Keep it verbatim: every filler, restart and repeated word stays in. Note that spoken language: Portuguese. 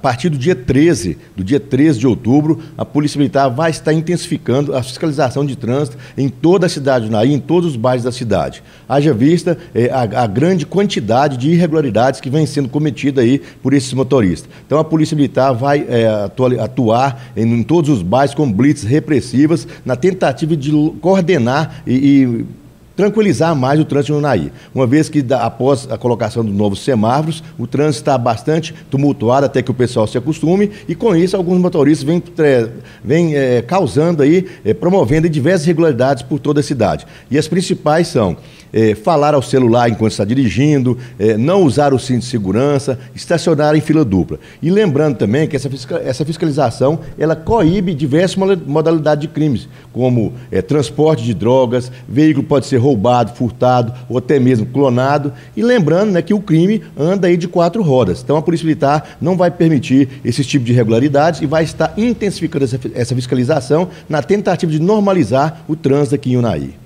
partir do dia treze, do dia treze de outubro, a Polícia Militar vai estar intensificando a fiscalização de trânsito em toda a cidade de Unaí, em todos os bairros da cidade. Haja vista é, a, a grande quantidade de irregularidades que vem sendo cometida aí por esses motoristas. Então a Polícia Militar vai é, atuar em, em todos os bairros com blitz repressivas na tentativa de coordenar e, e tranquilizar mais o trânsito no Unaí. Uma vez que, após a colocação dos novos semáforos, o trânsito está bastante tumultuado até que o pessoal se acostume e, com isso, alguns motoristas vêm, vêm é, causando aí, é, promovendo diversas irregularidades por toda a cidade. E as principais são é, falar ao celular enquanto está dirigindo, é, não usar o cinto de segurança, estacionar em fila dupla. E lembrando também que essa, fiscal, essa fiscalização, ela coíbe diversas modalidades de crimes, como é, transporte de drogas, veículo pode ser roubado, furtado ou até mesmo clonado. E lembrando, né, que o crime anda aí de quatro rodas. Então a Polícia Militar não vai permitir esse tipo de irregularidades e vai estar intensificando essa, essa fiscalização na tentativa de normalizar o trânsito aqui em Unaí.